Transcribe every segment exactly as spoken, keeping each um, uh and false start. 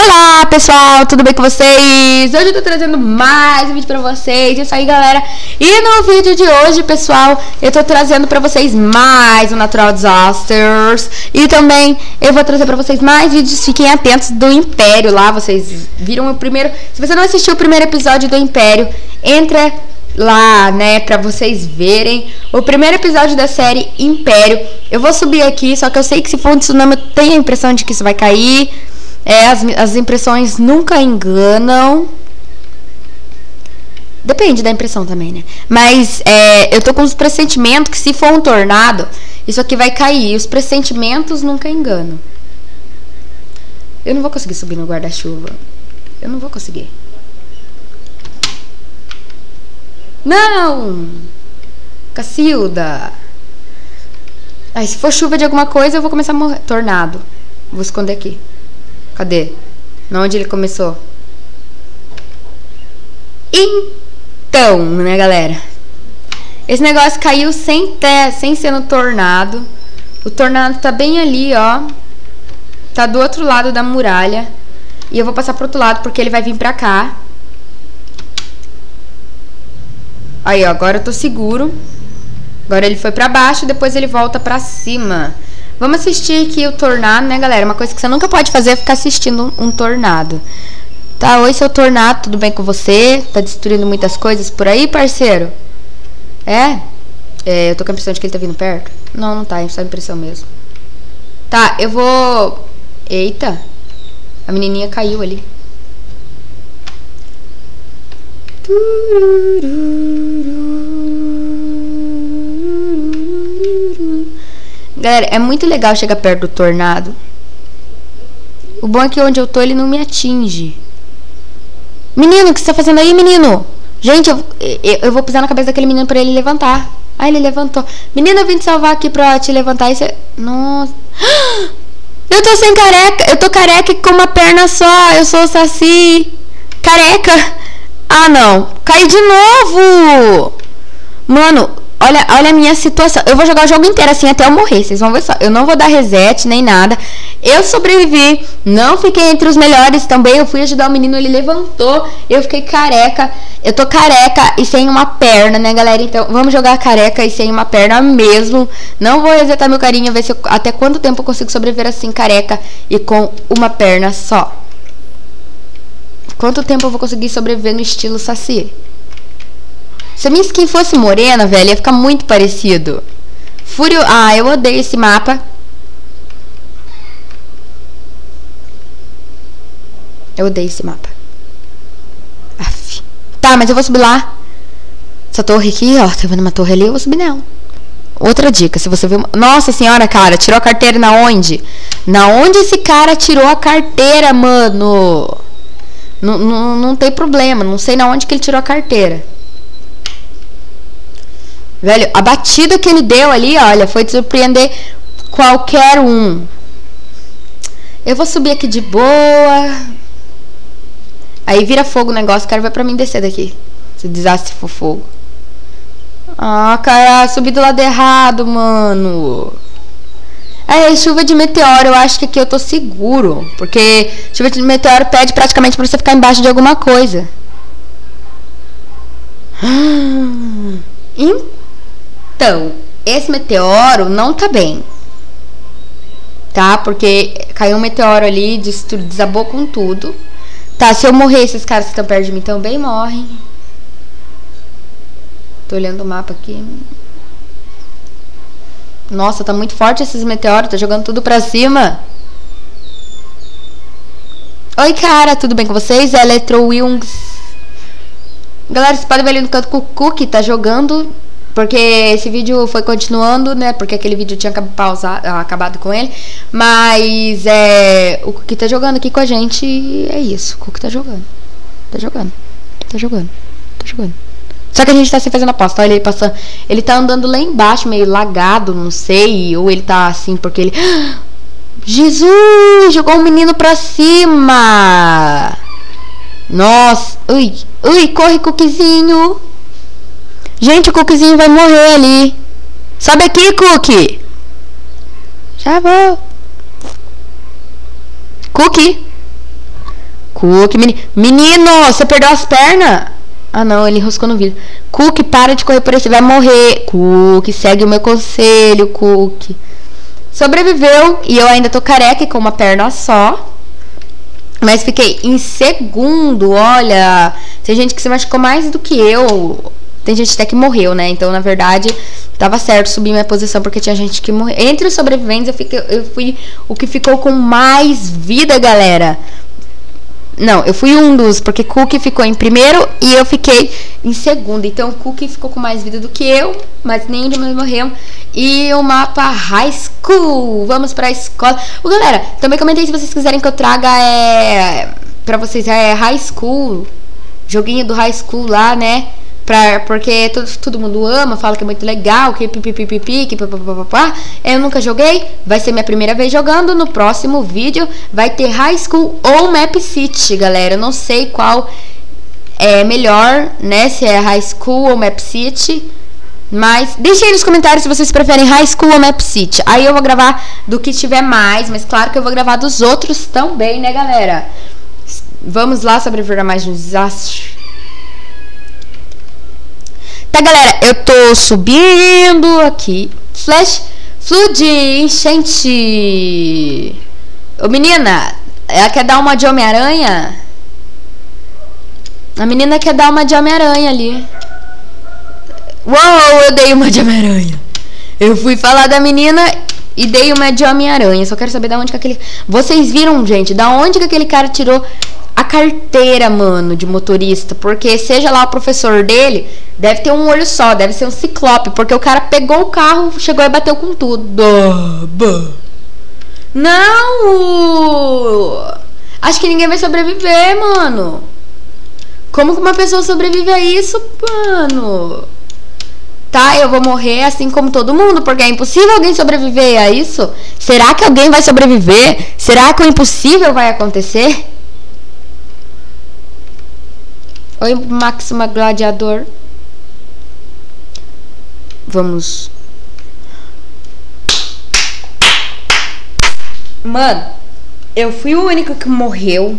Olá pessoal, tudo bem com vocês? Hoje eu tô trazendo mais um vídeo pra vocês. Isso aí, galera. E no vídeo de hoje, pessoal, eu tô trazendo pra vocês mais um Natural Disasters. E também eu vou trazer pra vocês mais vídeos. Fiquem atentos do Império lá. Vocês viram o primeiro. Se você não assistiu o primeiro episódio do Império, entra lá, né, pra vocês verem o primeiro episódio da série Império. Eu vou subir aqui, só que eu sei que se for um tsunami eu tenho a impressão de que isso vai cair. É, as, as impressões nunca enganam. Depende da impressão também, né? Mas é, eu tô com os pressentimentos que se for um tornado, isso aqui vai cair. Os pressentimentos nunca enganam. Eu não vou conseguir subir no guarda-chuva. Eu não vou conseguir. Não! Cacilda! Ai, se for chuva de alguma coisa, eu vou começar a morrer. Tornado. Vou esconder aqui. Cadê? Na onde ele começou? Então, né, galera? Esse negócio caiu sem ter, sem ser no tornado. O tornado tá bem ali, ó. Tá do outro lado da muralha. E eu vou passar pro outro lado porque ele vai vir pra cá. Aí, ó, agora eu tô seguro. Agora ele foi pra baixo, depois ele volta pra cima. Vamos assistir aqui o tornado, né, galera? Uma coisa que você nunca pode fazer é ficar assistindo um, um tornado. Tá, oi, seu tornado, tudo bem com você? Tá destruindo muitas coisas por aí, parceiro? É? É, eu tô com a impressão de que ele tá vindo perto. Não, não tá, é só impressão mesmo. Tá, eu vou... Eita. A menininha caiu ali. Galera, é muito legal chegar perto do tornado. O bom é que onde eu tô ele não me atinge. Menino, o que você tá fazendo aí, menino? Gente, eu, eu, eu vou pisar na cabeça daquele menino pra ele levantar. Ah, ele levantou. Menino, eu vim te salvar aqui pra te levantar e você... Nossa. Eu tô sem careca. Eu tô careca com uma perna só. Eu sou o Saci. Careca. Ah, não. Caí de novo. Mano... Olha, olha a minha situação. Eu vou jogar o jogo inteiro assim até eu morrer. Vocês vão ver só. Eu não vou dar reset nem nada. Eu sobrevivi. Não fiquei entre os melhores também. Eu fui ajudar o menino, ele levantou. Eu fiquei careca. Eu tô careca e sem uma perna, né, galera? Então, vamos jogar careca e sem uma perna mesmo. Não vou resetar meu carinha, ver se eu, até quanto tempo eu consigo sobreviver assim, careca e com uma perna só. Quanto tempo eu vou conseguir sobreviver no estilo Saci? Se a minha skin fosse morena, velho, ia ficar muito parecido. Fúrio... Ah, eu odeio esse mapa. Eu odeio esse mapa. Aff. Tá, mas eu vou subir lá. Essa torre aqui, ó. Tá vendo uma torre ali? Eu vou subir nela. Outra dica, se você viu... Nossa senhora, cara, tirou a carteira na onde? Na onde esse cara tirou a carteira, mano? Não, não, não tem problema. Não sei na onde que ele tirou a carteira. Velho, a batida que ele deu ali, olha, foi de surpreender qualquer um. Eu vou subir aqui de boa. Aí vira fogo o negócio, quero ver pra mim descer daqui. Se desastre for fogo. Ah, cara, subi do lado errado, mano. É, chuva de meteoro, eu acho que aqui eu tô seguro. Porque chuva de meteoro pede praticamente pra você ficar embaixo de alguma coisa. Então... Então, esse meteoro não tá bem. Tá? Porque caiu um meteoro ali, desabou com tudo. Tá, se eu morrer, esses caras que estão perto de mim também morrem. Tô olhando o mapa aqui. Nossa, tá muito forte esses meteoros. Tá jogando tudo pra cima. Oi, cara, tudo bem com vocês? Electro Wings. Galera, vocês podem ver ali no canto que o Cookie tá jogando... Porque esse vídeo foi continuando, né? Porque aquele vídeo tinha pausado, acabado com ele. Mas é, o que tá jogando aqui com a gente é isso. O que tá jogando. Tá jogando. Tá jogando. Tá jogando. Só que a gente tá assim fazendo aposta. Olha ele passando. Ele tá andando lá embaixo, meio lagado, não sei. Ou ele tá assim porque ele... Jesus! Jogou um menino pra cima! Nossa! Ui! Ui! Corre, Cookiezinho! Gente, o Cookiezinho vai morrer ali. Sobe aqui, Cookie. Já vou. Cookie. Cook, menino. Menino, você perdeu as pernas? Ah, não, ele enroscou no vidro. Cook, para de correr por aí, você vai morrer. Cook, segue o meu conselho, Cook. Sobreviveu e eu ainda tô careca e com uma perna só. Mas fiquei em segundo, olha. Tem gente que se machucou mais do que eu. Tem gente até que morreu, né? Então, na verdade, tava certo subir minha posição porque tinha gente que morreu. Entre os sobreviventes, eu, fiquei, eu fui o que ficou com mais vida, galera. Não, eu fui um dos, porque Cook ficou em primeiro e eu fiquei em segundo. Então, o Cook ficou com mais vida do que eu, mas nenhum de nós morreu. E o mapa High School. Vamos pra escola. Ô, galera, também comentei se vocês quiserem que eu traga é, pra vocês é High School. Joguinho do High School lá, né? Pra, porque todo, todo mundo ama, fala que é muito legal, que pipipipipi, que papapá. Eu nunca joguei, vai ser minha primeira vez jogando. No próximo vídeo vai ter High School ou Map City, galera. Eu não sei qual é melhor, né? Se é High School ou Map City. Mas deixem aí nos comentários se vocês preferem High School ou Map City. Aí eu vou gravar do que tiver mais, mas claro que eu vou gravar dos outros também, né, galera? Vamos lá sobreviver a mais um desastre. Tá, galera, eu tô subindo aqui. Flash, flood, enchente. Ô, menina, ela quer dar uma de Homem-Aranha? A menina quer dar uma de Homem-Aranha ali. Uou, eu dei uma de Homem-Aranha. Eu fui falar da menina e dei uma de Homem-Aranha. Só quero saber da onde que aquele... Vocês viram, gente, da onde que aquele cara tirou a carteira, mano, de motorista? Porque seja lá o professor dele, deve ter um olho só, deve ser um ciclope, porque o cara pegou o carro, chegou e bateu com tudo. Não! Acho que ninguém vai sobreviver, mano. Como que uma pessoa sobrevive a isso, mano? Tá, eu vou morrer assim como todo mundo, porque é impossível alguém sobreviver a isso. Será que alguém vai sobreviver? Será que o impossível vai acontecer? Oi, Máxima Gladiador. Vamos. Mano, eu fui o único que morreu.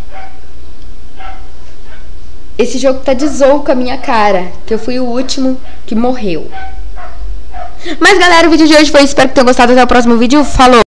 Esse jogo tá de zoou com a minha cara, que eu fui o último que morreu. Mas, galera, o vídeo de hoje foi isso. Espero que tenham gostado. Até o próximo vídeo. Falou!